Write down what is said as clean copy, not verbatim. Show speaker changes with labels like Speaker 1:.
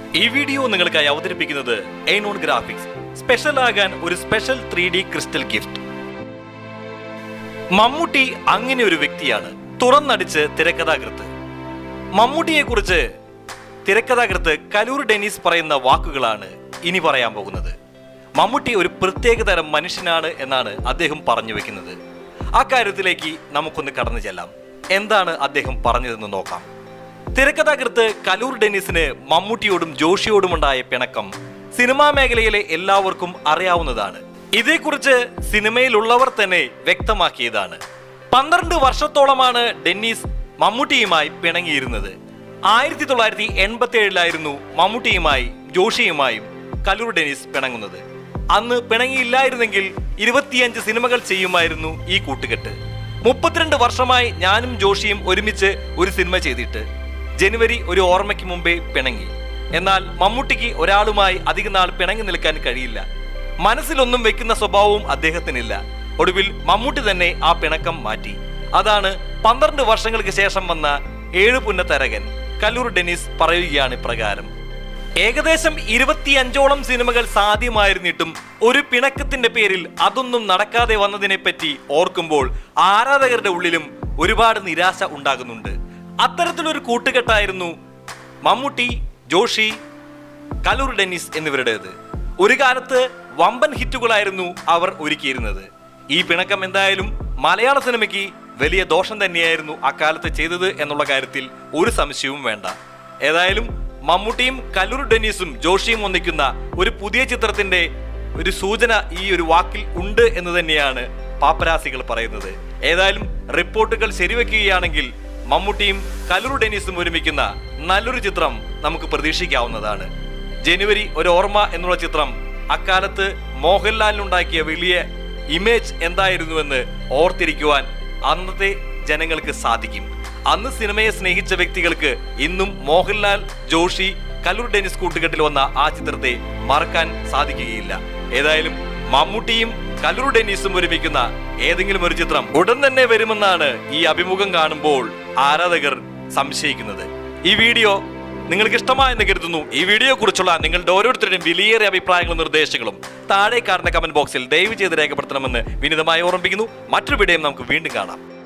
Speaker 1: ഈ വീഡിയോ നിങ്ങൾക്കായി അവതരിപ്പിക്കുന്നത് എയ്നോൺ ഗ്രാഫിക്സ്. സ്പെഷ്യൽ ആകാൻ ഒരു special 3D crystal gift. Mammootty അങ്ങനെ ഒരു വ്യക്തിയാണ്. തുറന്നടിച്ച് തിരക്കഥാകൃത്ത്. മമ്മൂട്ടിയെ കുറിച്ച് തിരക്കഥാകൃത്ത് കലൂർ ഡെന്നീസ് പറയുന്ന വാക്കുകളാണ് ഇനി പറയാൻ പോകുന്നത്. മമ്മൂട്ടി ഒരു പ്രത്യേകതരം മനുഷ്യനാണ് എന്നാണ് അദ്ദേഹം പറഞ്ഞു വെക്കുന്നത്. ആ കാര്യത്തിലേക്ക് നമുക്കൊന്ന് കടന്നു ചെല്ലാം. എന്താണ് അദ്ദേഹം പറഞ്ഞതെന്ന് നോക്കാം. തിരക്കഥാകൃത്ത് കലൂർ ഡെന്നീസിന് മമ്മൂട്ടിയോടും ജോഷിയോടുമുണ്ടായ പിണക്കം സിനിമാ മേഖലയിലെ എല്ലാവർക്കും അറിയാവുന്നതാണ്. ഇതേക്കുറിച്ച് സിനിമയിലുള്ളവർ തന്നെ വ്യക്തമാക്കിയതാണ്. 12 വർഷത്തോളമാണ് ഡെന്നീസ് മമ്മൂട്ടിയുമായി പിണങ്ങിയിരുന്നത്. 1987 മമ്മൂട്ടിയുമായി ജോഷിയുമായും കലൂർ ഡെന്നീസ് പിണങ്ങുന്നത്. അന്ന് പിണങ്ങിയില്ലായിരുന്നെങ്കിൽ 25 സിനിമകൾ ചെയ്യുമായിരുന്നു ഈ കൂട്ടുകെട്ട്. 32 വർഷമായി ഞാനും ജോഷിയും ഒരുമിച്ച് ഒരു സിനിമ ചെയ്തിട്ട് ജനുവരി ഒരു ഓർമ്മയ്ക്ക് മുമ്പേ പിണങ്ങി. എന്നാൽ മമ്മൂട്ടിക്ക് ഒരാളുമായി അധിക നാൾ പിണങ്ങി നിൽക്കാൻ കഴിയില്ല. മനസ്സിലൊന്നും വെക്കുന്ന സ്വഭാവവും അദ്ദേഹത്തിനില്ല. ഒടുവിൽ മമ്മൂട്ടി തന്നെ ആ പിണക്കം മാറ്റി. അതാണ് 12 വർഷങ്ങൾക്ക് ശേഷം വന്ന 7 പുന്നത്തരകൻ. കലൂർ ഡെന്നീസ് പറയുകയാണ് ഇപ്രകാരം: ഏകദേശം 25ഓളം സിനിമകൾ സാധ്യമായിരുന്നിട്ടും ഒരു പിണക്കത്തിന്റെ പേരിൽ അതൊന്നും നടക്കാതെ വന്നതിനെ പറ്റി ഓർക്കുമ്പോൾ ആരാധകരുടെ ഉള്ളിലും ഒരുപാട് നിരാശ ഉണ്ടാകുന്നുണ്ട്. അത്തരത്തിലൊരു കൂട്ടുകെട്ടായിരുന്നു മമ്മൂട്ടി, ജോഷി, കലൂർ ഡെന്നീസ് എന്നിവരുടേത്. ഒരു കാലത്ത് വമ്പൻ ഹിറ്റുകളായിരുന്നു അവർ ഒരുക്കിയിരുന്നത്. ഈ പിണക്കം എന്തായാലും മലയാള സിനിമയ്ക്ക് വലിയ ദോഷം തന്നെയായിരുന്നു അക്കാലത്ത് ചെയ്തത് എന്നുള്ള കാര്യത്തിൽ ഒരു സംശയവും വേണ്ട. ഏതായാലും മമ്മൂട്ടിയും കലൂർ ഡെന്നീസും ജോഷിയും ഒന്നിക്കുന്ന ഒരു പുതിയ ചിത്രത്തിന്റെ ഒരു സൂചന ഈ ഒരു വാക്കിൽ ഉണ്ട് എന്ന് തന്നെയാണ് പാപ്പരാസികൾ പറയുന്നത്. ഏതായാലും റിപ്പോർട്ടുകൾ ശരിവെക്കുകയാണെങ്കിൽ മമ്മൂട്ടിയും കലൂർ ഡെന്നീസും ഒരുമിക്കുന്ന നല്ലൊരു ചിത്രം നമുക്ക് പ്രതീക്ഷിക്കാവുന്നതാണ്. ജനുവരി ഒരു ഓർമ്മ എന്നുള്ള ചിത്രം അക്കാലത്ത് മോഹൻലാലിനുണ്ടാക്കിയ വലിയ ഇമേജ് എന്തായിരുന്നുവെന്ന് ഓർത്തിരിക്കുവാൻ അന്നത്തെ ജനങ്ങൾക്ക് സാധിക്കും. അന്ന് സിനിമയെ സ്നേഹിച്ച വ്യക്തികൾക്ക് ഇന്നും മോഹൻലാൽ, ജോഷി, കലൂർ ഡെന്നീസ് കൂട്ടുകെട്ടിൽ വന്ന ആ ചിത്രത്തെ മറക്കാൻ സാധിക്കുകയില്ല. ഏതായാലും മമ്മൂട്ടിയും കലൂർ ഡെന്നീസും ഒരുമിക്കുന്ന ഏതെങ്കിലും ഒരു ചിത്രം ഉടൻ തന്നെ വരുമെന്നാണ് ഈ അഭിമുഖം കാണുമ്പോൾ ആരാധകർ സംശയിക്കുന്നത്. ഈ വീഡിയോ നിങ്ങൾക്ക് ഇഷ്ടമായെന്ന് കരുതുന്നു. ഈ വീഡിയോ കുറിച്ചുള്ള നിങ്ങളുടെ ഓരോരുത്തരുടെയും വിലയേറിയ അഭിപ്രായങ്ങളും നിർദ്ദേശങ്ങളും താഴെ കാണുന്ന കമന്റ് ബോക്സിൽ ദയവ് ചെയ്ത് രേഖപ്പെടുത്തണമെന്ന് വിനീതമായി ഓർമ്മിപ്പിക്കുന്നു. മറ്റൊരു വീഡിയോയും നമുക്ക് വീണ്ടും കാണാം.